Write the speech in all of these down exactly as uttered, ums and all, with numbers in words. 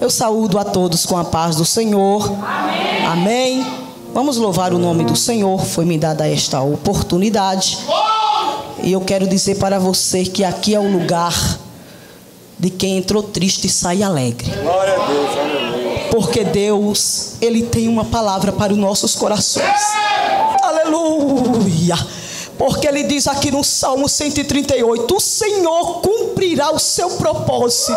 Eu saúdo a todos com a paz do Senhor. Amém. Amém. Vamos louvar o nome do Senhor. Foi-me dada esta oportunidade. E eu quero dizer para você que aqui é o lugar de quem entrou triste e sai alegre. Glória a Deus, aleluia. Porque Deus, Ele tem uma palavra para os nossos corações. Aleluia. Porque Ele diz aqui no Salmo cento e trinta e oito: o Senhor cumprirá o seu propósito.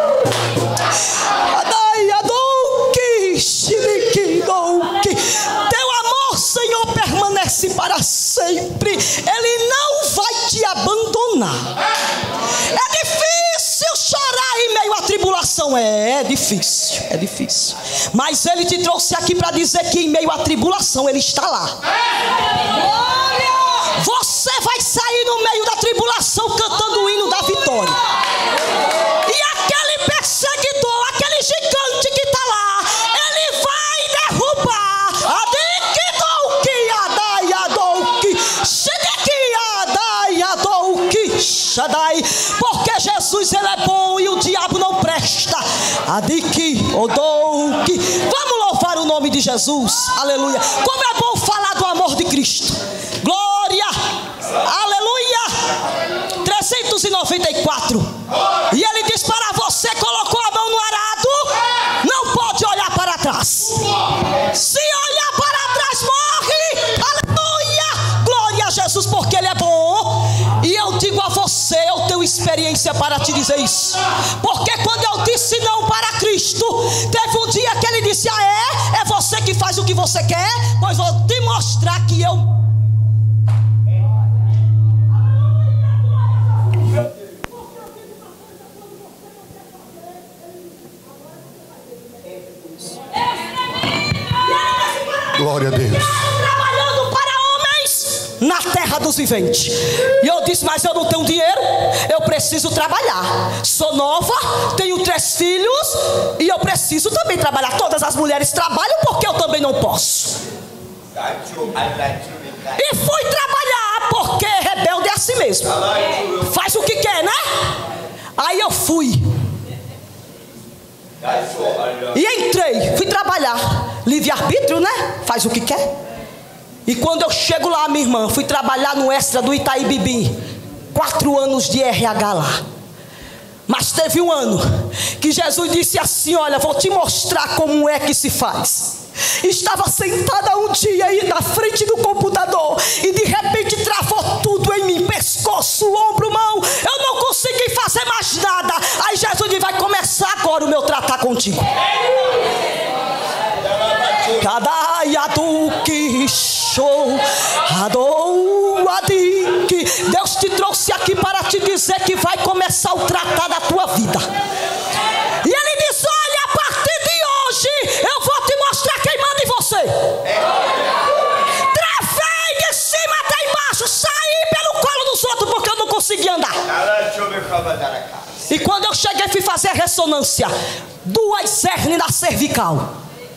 Teu amor, Senhor, permanece para sempre. Ele não vai te abandonar. É difícil chorar em meio à tribulação. É, é difícil, é difícil. Mas Ele te trouxe aqui para dizer que em meio à tribulação Ele está lá. Você vai sair no meio da tribulação cantando o hino da vitória. E aquele perseguidor, aquele gigante que está lá, ele vai derrubar. Porque Jesus, Ele é bom e o diabo não presta. Vamos louvar o nome de Jesus. Aleluia. Como é bom falar do amor de Cristo. Glória. Aleluia. trezentos e noventa e quatro. E Ele diz para você: colocou a mão no arado, não pode olhar para trás. Se olhar para trás, morre. Aleluia. Glória a Jesus, porque Ele é bom. E eu digo a você, eu tenho experiência para te dizer isso. Porque quando eu disse não para Cristo, teve um dia que Ele disse: ah é? É você que faz o que você quer? Pois vou te mostrar que eu... Glória a Deus. Trabalhando para homens na terra dos viventes. E eu disse: mas eu não tenho dinheiro, eu preciso trabalhar. Sou nova, tenho três filhos e eu preciso também trabalhar. Todas as mulheres trabalham, porque eu também não posso. E fui trabalhar, porque rebelde é assim mesmo. Faz o que quer, né? Aí eu fui e entrei, fui trabalhar. Livre-arbítrio, né? Faz o que quer. E quando eu chego lá, minha irmã, fui trabalhar no Extra do Itaí Bibi. Quatro anos de R H lá. Mas teve um ano que Jesus disse assim: olha, vou te mostrar como é que se faz. Estava sentada um dia aí na frente do computador e de repente travou tudo em mim: pescoço, ombro, mão. Eu não consegui fazer mais nada. Aí Jesus disse: vai começar agora o meu tratar contigo. Deus te trouxe aqui para te dizer que vai começar o tratar da tua vida. E Ele diz: olha, a partir de hoje eu vou te mostrar quem manda em você. Travei de cima até embaixo, saí pelo colo dos outros porque eu não conseguia andar. E quando eu cheguei, fui fazer a ressonância, duas hérnias na cervical.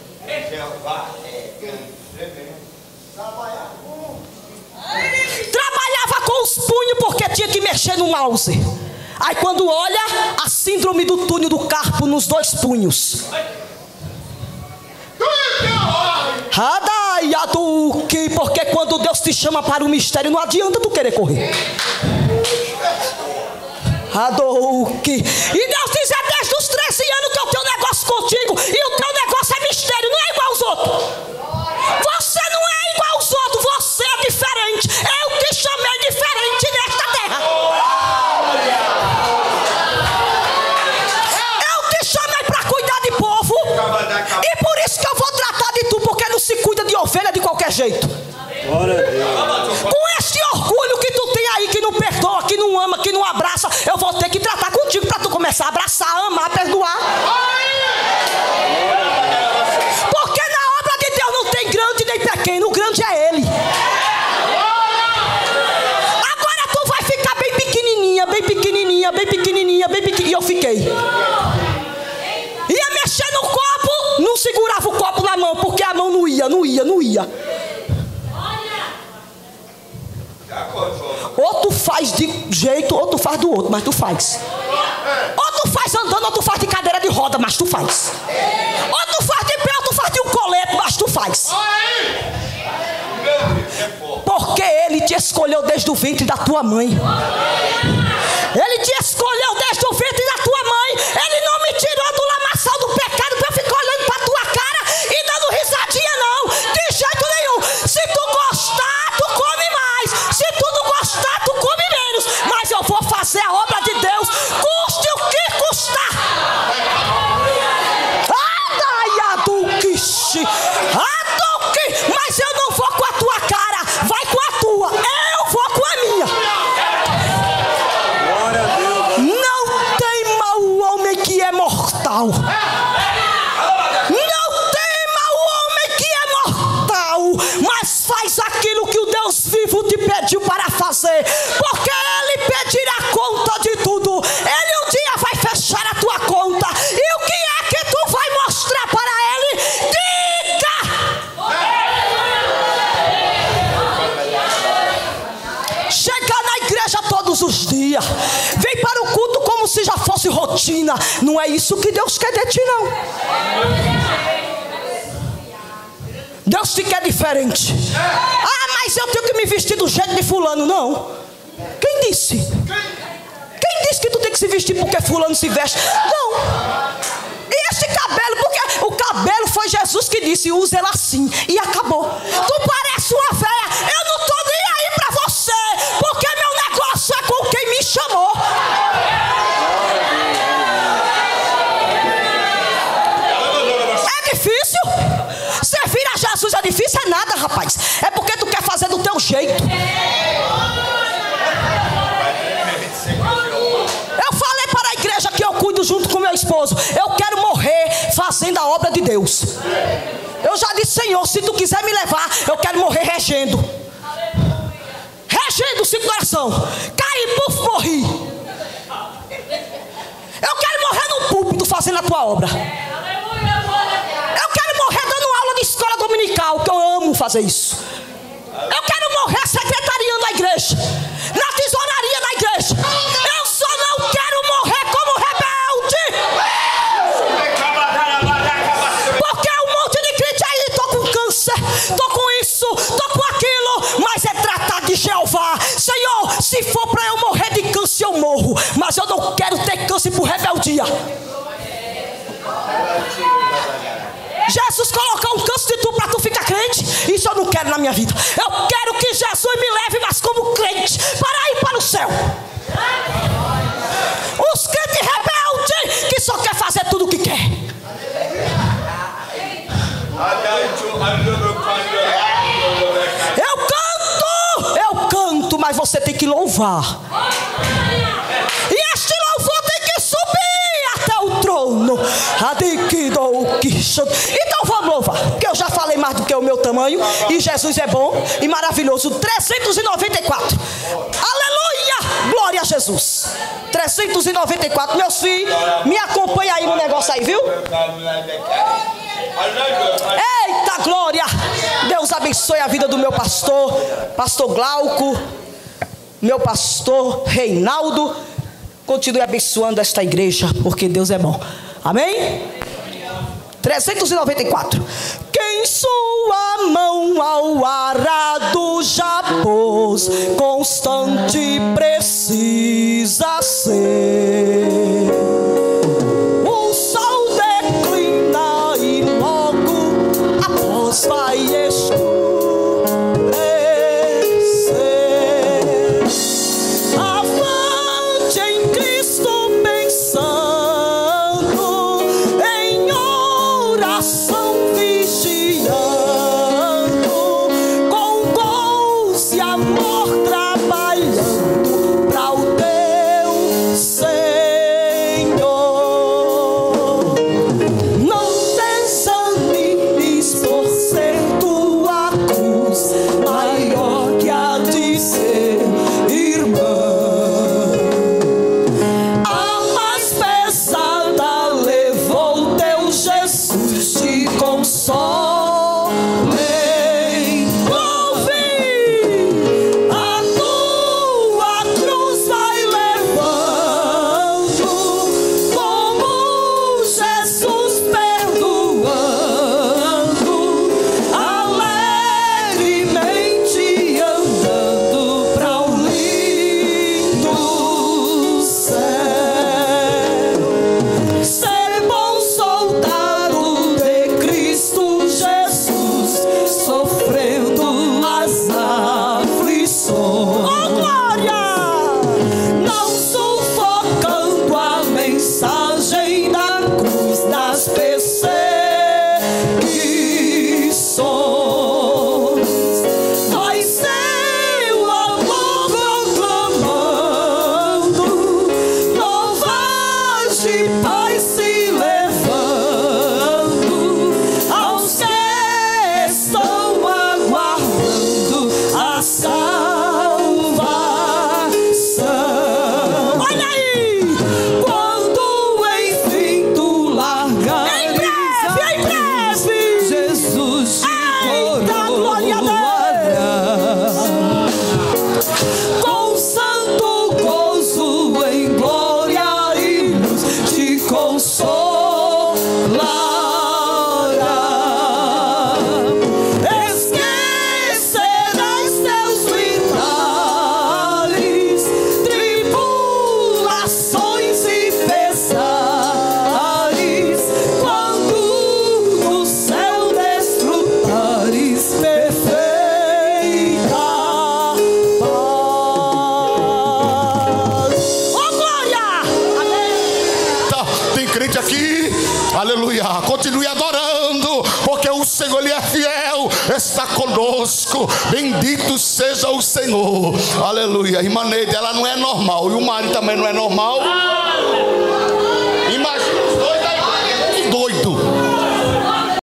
Trabalhava com os punhos porque tinha que mexer no mouse. Aí quando olha, a síndrome do túnel do carpo nos dois punhos. Porque quando Deus te chama para o mistério, não adianta tu querer correr. E Deus diz: é desde os treze anos que eu tenho negócio contigo, e o teu negócio é mistério, não é igual aos outros. Você não é igual aos outros, você é diferente. Eu te chamei diferente nesta terra. Eu te chamei para cuidar de povo, e por isso que eu vou tratar de tu, porque não se cuida de ovelha de qualquer jeito. Com este orgulho que tu tem aí, que não perdoa, que não ama, que não abraça, eu vou ter que tratar contigo para tu começar a abraçar, amar, perdoar. Porque na obra de Deus não tem grande nem pequeno, o grande é Ele. Agora tu vai ficar bem pequenininha, bem pequenininha, bem pequenininha, bem pequenininha. E eu fiquei. Ia mexer no copo, não segurava o copo na mão, porque a mão não ia, não ia, não ia. Ou tu faz de jeito, ou tu faz do outro, mas tu faz. Ou tu faz andando, ou tu faz de cadeira de roda, mas tu faz. Ou tu faz de pé, ou tu faz de um colete, mas tu faz. Porque Ele te escolheu desde o ventre da tua mãe. Ele te escolheu desde o ventre da tua mãe. Ele não me tirou do lamaçal do pecado para eu ficar olhando para tua cara e dando risadinha, não. De jeito nenhum. Se tu gostar, tu come mais. Se tu não gostar, tu come menos. Mas eu vou fazer a obra de Deus, custe o que custar. Adaiaduquiche, aduque. Mas eu não vou com a tua cara, vai com a tua. Eu vou com a minha. Não tema o homem que é mortal. Não tema o homem que é mortal, mas faz aquilo que o Deus vivo te pediu para fazer, porque Ele pedirá conta de tudo. Ele um dia vai fechar a tua conta. E o que é que tu vai mostrar para Ele? Diga! Chega na igreja todos os dias, vem para o culto como se já fosse rotina. Não é isso que Deus quer de ti, não. Deus te quer diferente. Ah, mas eu tenho que me vestir do jeito de fulano. Não. Quem disse? Quem disse que tu tem que se vestir porque fulano se veste? Não. E este cabelo, porque o cabelo foi Jesus que disse, usa ele assim. E acabou. Tu parece uma véia. Eu não estou nem aí para você, porque meu negócio é com quem me chamou. É difícil? Servir a Jesus é difícil? É nada, rapaz. É porque tu quer fazer do teu jeito. Eu falei para a igreja que eu cuido junto com meu esposo. Eu quero morrer fazendo a obra de Deus. Eu já disse, Senhor, se tu quiser me levar, eu quero morrer regendo. Regendo, cinco de oração. Caí, puf, morri. Eu quero morrer no púlpito fazendo a tua obra. Eu quero morrer dando aula de escola dominical, que eu amo fazer isso. Eu quero morrer secretariando a igreja, na tesouraria da igreja. Eu só não quero morrer como rebelde. Porque um monte de crente aí, tô com câncer, tô com isso, tô com aquilo. Mas é tratar de Jeová. Senhor, se for para eu morrer de câncer, eu morro. Mas eu não quero ter câncer por rebeldia. Jesus colocou um câncer de tu para tu ficar crente. Isso eu não quero na minha vida. Eu quero que Jesus me leve, mas como crente, para ir para o céu. Os crentes rebeldes que só quer fazer tudo o que quer. Eu canto, eu canto, mas você tem que louvar. E este louvor tem que subir até o trono. Então vamos louvar, porque eu já falei mais do que o meu tamanho. E Jesus é bom e maravilhoso. trezentos e noventa e quatro. Aleluia, glória a Jesus. trezentos e noventa e quatro. Meus filhos, me acompanha aí no negócio aí, viu? Eita glória. Deus abençoe a vida do meu pastor, pastor Glauco, meu pastor Reinaldo. Continue abençoando esta igreja, porque Deus é bom. Amém? trezentos e noventa e quatro. Quem sua mão ao arado já pôs, constante precisa ser. O sol declina e logo após vai escurecer. Avante em Cristo pensando, console. Aleluia. Continue adorando, porque o Senhor, Ele é fiel, está conosco. Bendito seja o Senhor. Aleluia. Irmã Neide, ela não é normal, e o marido também não é normal.